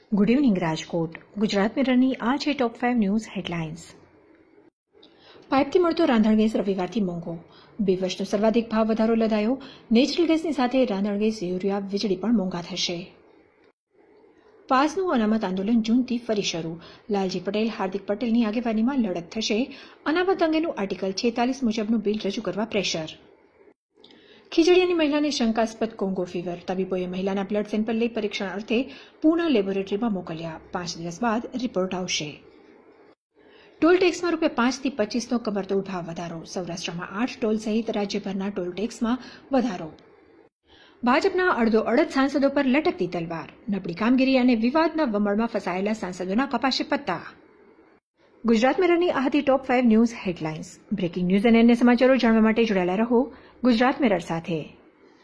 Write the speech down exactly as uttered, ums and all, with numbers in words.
Good evening Rajkot. Gujarat મિરરની આ છે ટોપ ફાઇવ ન્યૂઝ હેડલાઇન્સ. પાઇપથી મળતો રાંધણ ગેસ રવિવારથી મોંઘો. બે વર્ષનો સર્વાધિક ભાવ વધારો લદાયો. નેચરલ ગેસની સાથે રાંધણ ગેસ, યુરિયા, વીજળી પણ મોંઘા થશે. પાસનું અનામત આંદોલન જૂનથી ફરી શરૂ. લાલજી પટેલ, હાર્દિક પટેલની આગેવાનીમાં લડત થશે. અનામત અંગેનું આર્ટિકલ છેતાલીસ મુજબનું બિલ રજૂ કરવા પ્રેશર. ખીજડીયાની મહિલાને શંકાસ્પદ કોંગો ફીવર. તબીબોએ મહિલાના બ્લડ સેમ્પલ લઈ પરીક્ષણ અર્થે પૂના લેબોરેટરીમાં મોકલ્યા. પાંચ દિવસ બાદ રિપોર્ટ આવશે. ટોલ ટેક્સમાં રૂપિયા પાંચથી પચીસનો કમરતોડ ભાવ વધારો. સૌરાષ્ટ્રમાં આઠ ટોલ સહિત રાજ્યભરના ટોલ ટેક્સમાં વધારો. ભાજપના અડધો અડધ સાંસદો પર લટકતી તલવાર. નબળી કામગીરી અને વિવાદના વમળમાં ફસાયેલા સાંસદોના કપાશે પત્તા. ગુજરાત મિરરની આ હતી top five news headlines. Breaking news અને અન્ય સમાચારો જાણવા માટે જોડાયેલા રહો ગુજરાત મિરર સાથે.